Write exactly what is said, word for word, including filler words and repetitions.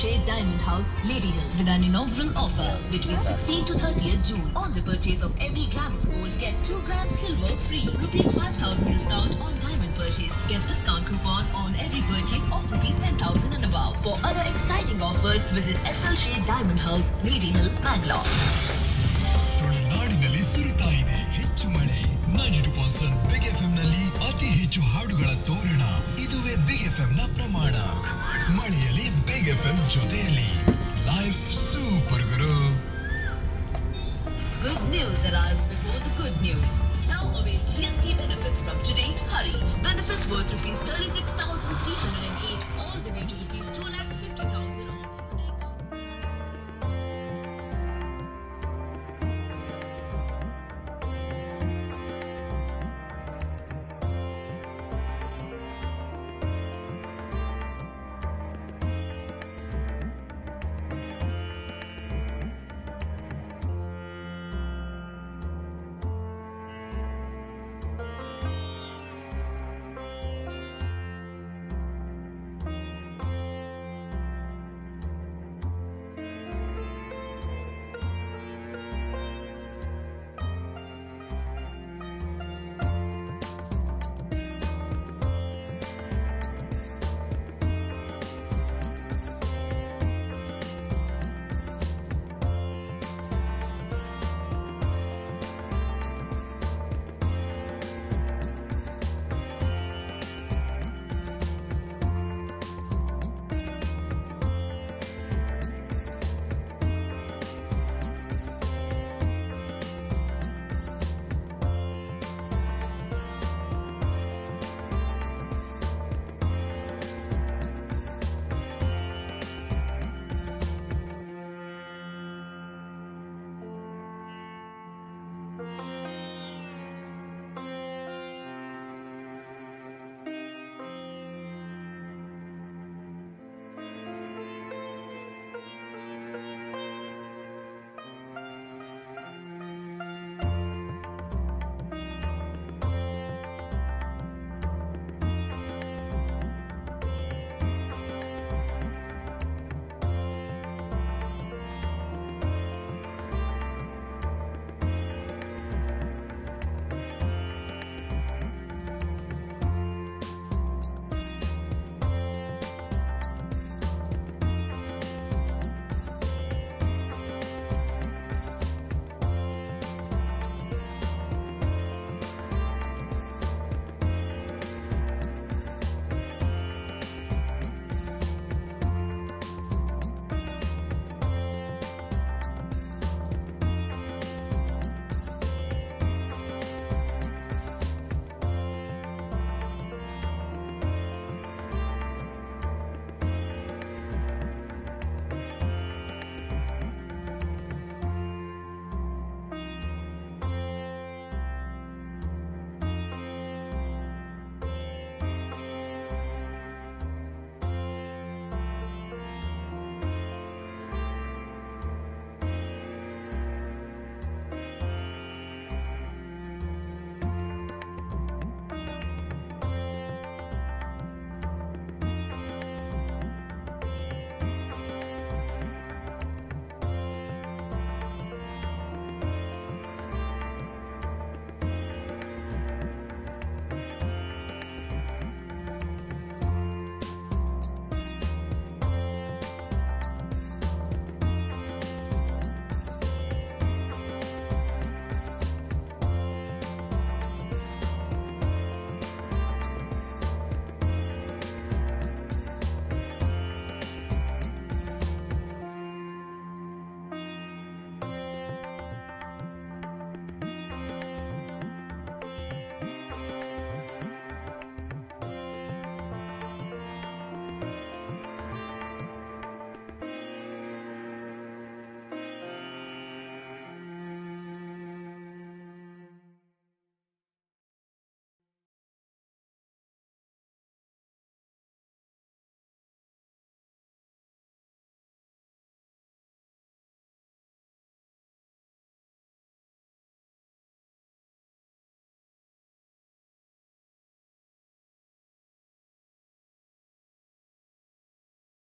Shade Diamond House, Lady Hill, with an inaugural offer between sixteenth to thirtieth June. On the purchase of every gram of gold, get two grams silver free. Rupees five thousand discount on diamond purchase. Get discount coupon on every purchase of rupees ten thousand and above. For other exciting offers, visit S L Shade Diamond House, Lady Hill, Bangalore. ತುಳುನಾಡಿನಲ್ಲಿ ಸುರಿತಾ ಇದೆ ಹೆಚ್ಚು ಮಳೆ. Ninety two point big F M ನಲ್ಲಿ ಅತಿ ಹೆಚ್ಚು ಹಾಡುಗಳ ತೋರಣ. ಇದುವೇ ಬಿಗ್ ಎಫ್ ಎಂ ನ ಪ್ರಮಾಣ. ಮಳೆಯಲ್ಲಿ ಬಿಗ್ ಎಫ್ ಎಂ ಜೊತೆಯಲ್ಲಿ life super guru. Good news arrives before the good news. Now avail G S T benefits from today. Hurry! Benefits worth rupees thirty-six thousand three hundred eight all the way to